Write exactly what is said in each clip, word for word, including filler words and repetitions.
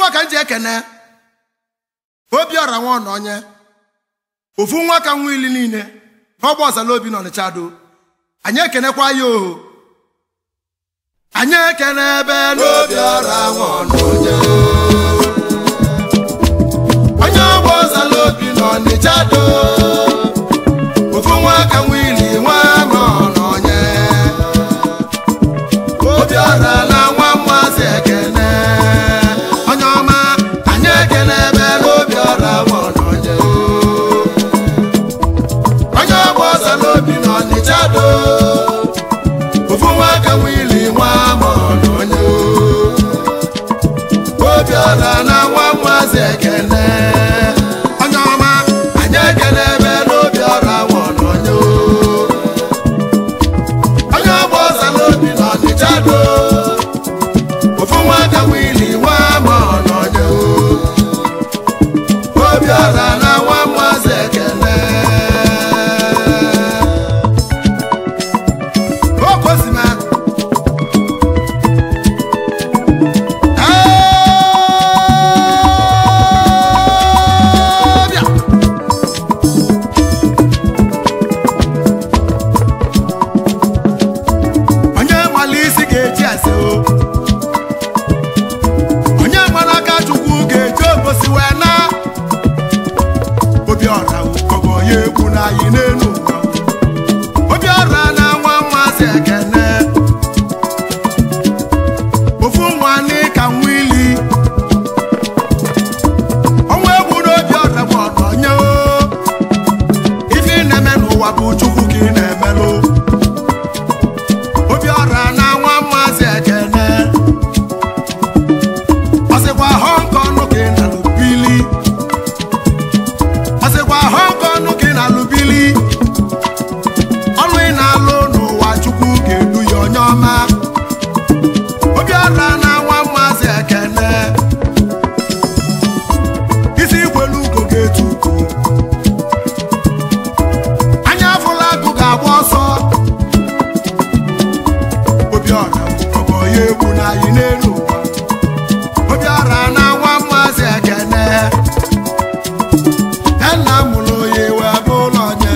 egwu aka nji ekene Obiora nwa na onye ofu nwa ka nwa ili niile n'ọgba ọzala obi n'Ọnịcha do anyị ekenekwa ya o anyị ekene ebe n'Obiora nwa na onye onye ọgba ọzala obi n'Ọnịcha do ofu nwa ka nwa ili nwa na onye Obiora na nwa mmazi ekene onye ọma anyị ekene ebe n'Obiora nwa na onye onye ọgba ọzala obi n'Ọnịcha do ofu nwa ka nwa ili nwa ma na onye Obiora na nwa mmazi ekene onye ọma anyị ekene ebe n'Obiora nwa na onye onye ọgba ọzala obi n'Ọnịcha do ofu nwa ka nwa ili nwa ma na onye Obiora na nwa mmazi ekene okosima Obiora na nwa mmazi ekene ofu nwa ni ka nwa ili onwe egwu n'Obiora bụ onye ife na-eme n'ụwa bụ Chukwu ka ị na-emelụ Obiora na nwa mmazi ekene ọsịkwa Hong Kong ka ị na-alụbili ọsịkwa Hong Kong ka ị na-alụbili ọnụ ị na-alụ n'ụwa Chukwu ga-elu ya onye ọma Obiora na nwa mmazi ekene isi ikwelu ugo ga-etu ugo anya afụla agụ ga-agba ọsọ Obiora ọbọ ya egwu na anyị n'elu ụwa Obiora na nwa mmazi ekene nna mụrụ ya wee bụ ụlọ onye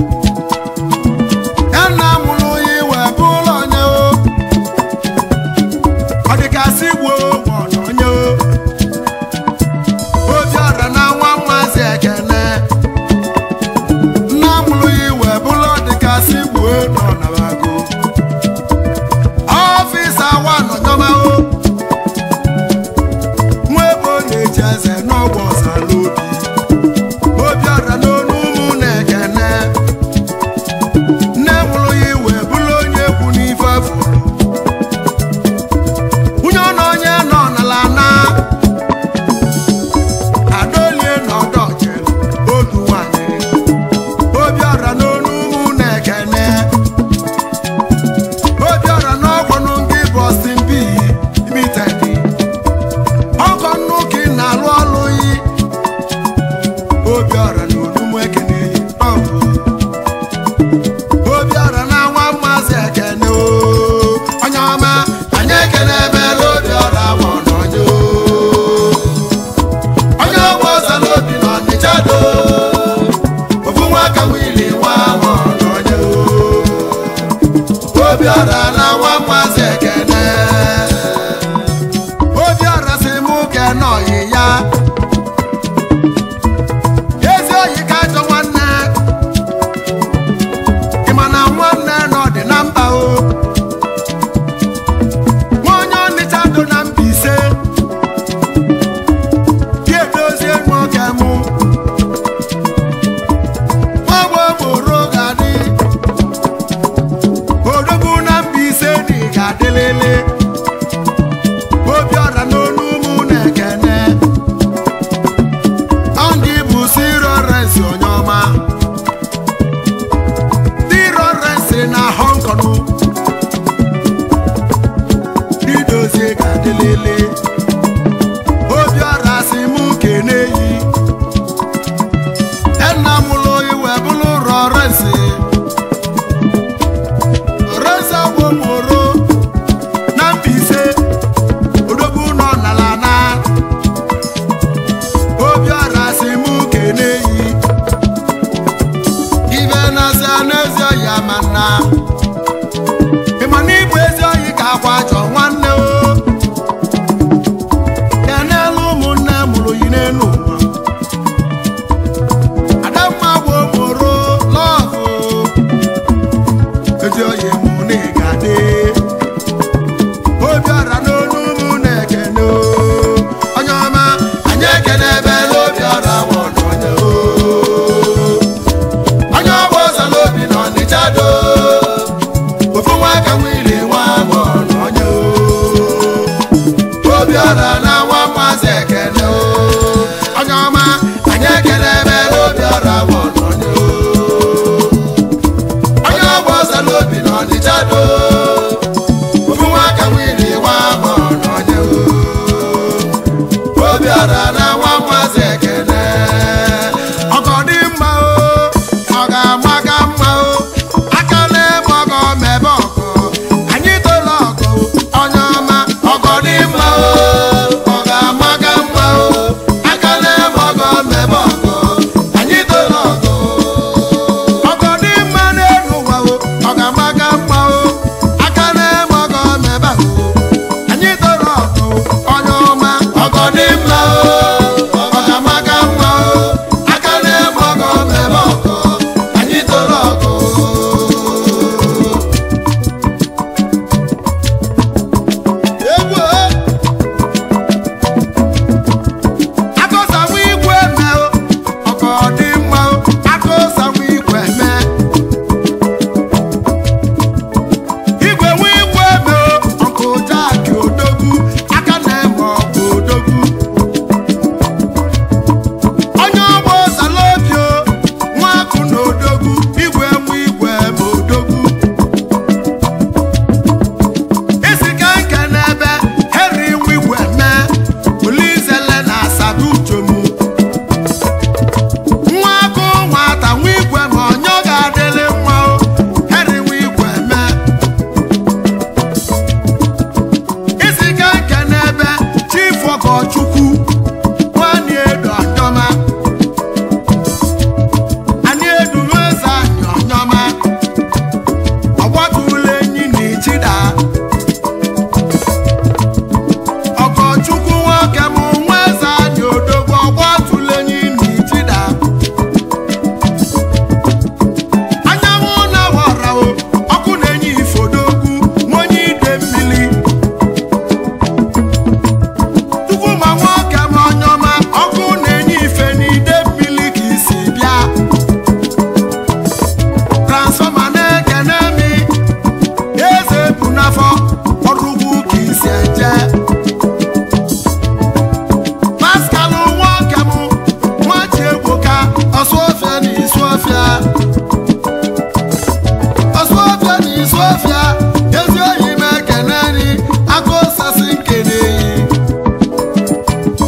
nna mụrụ ya wee bụ ụlọ onye ọ dịgasị gboo ma ọ na onye Obiora na nwa mmazi ekene nna mụrụ ya wee bụ ụlọ dịgasị gboo nọ nabago ọfịs awa nọ nyọma nwa ebe ọ na-eji eze n'ọgba ọzala obi Obiora n'onu ụmụ na-ekene nne mụrụ ya iwe bụrụ onye ekwu n'ife fụrụ nwunye ọ na onye nọ n'ala na adolie n'ọdọ jere otu nwanyị Obiora n'onu ụmụ na-ekene Obiora n'ọgwọnụ ndị Boston B Limited ọkọ nnukwu na-alụ ọlụ yi Obiora na onumu ekene ọgụ Obiora na nwa mmazi ekene onye ọma anyị ekene ebe Obiora nwa na onye onye ọgba ọzala obi n'Ọnịcha do ofu nwa ka nwa ili nwa ma na onye Obiora na nwa mmazi ekene Obiora si mụ kene ọyị ya ezi oyi ka ajọ nwanne ị ma na nwanne nọ dị na mba o nwa onye Ọnịcha do na Mbaise dị edozie nwoke mụ ọgba ogboro ga-adị odogwu na Obiora na nwa Maazị Ekene ọgọ dị mma o ọ ga-amaga mma o aka na-eme ọgọ mebe ọgọ anyị tolo ọgọ onye ọma ọgọ dị mma o ọ ga-amaga mma o aka na-eme ọgọ mebe ọgọ anyị tolo ọgọ ọgọ dị mma n'elu ụwa o ọ ga-amaga mma o aka na-eme ọgọ mebe ọgọ anyị tolo ọgọ onye ọma ọgọ dị mma o ọ ga-amaga mma o aka na-eme ọgọ mebe ọgọ anyị tolo ọgọ egwu akọsanwụ igwe eme o ọgọ dị mma o akọsanwụ igwe eme igwe nwe igwe eme o ọkụ jaaki odogwu aka na-eme ọgụ odogwu onye ọgbọ Salobi o nwa akụ na odogwu igwe nwe igwe eme odogwu isi ka nke n'ebe heri nwe igwe eme olizele na asadu uchomu nwa akụ nwata nwa igwe ma onye ọ ga-adịlị mma o heri nwe igwe eme isi ka nke n'ebe chifu ọgọchukwu nwanyị edo anyọma anyị eduru eze anyị ọnyọma ọgbatụla enyi na ichida ọgọchukwu nwoke m nwa eze anyị odogwu ọgbatụla enyi na ichida anyanwụ na-awara o ọkụ na-enye ifodogwu nwonye ide mmiri tupu ma nwoke m ọnyọma ọkụ na-enye ife n'ide mmiri ka isi bịa transfọma na-ekene mi eze bụ n'afọ ọrụgwu ka isi eje paskalụ nwoke m nwaji egwoka ọsụọfịa na isuọfịa ọsụọfịa na isuọfịa ezi oyi m ekene ni aka osasi nkene yi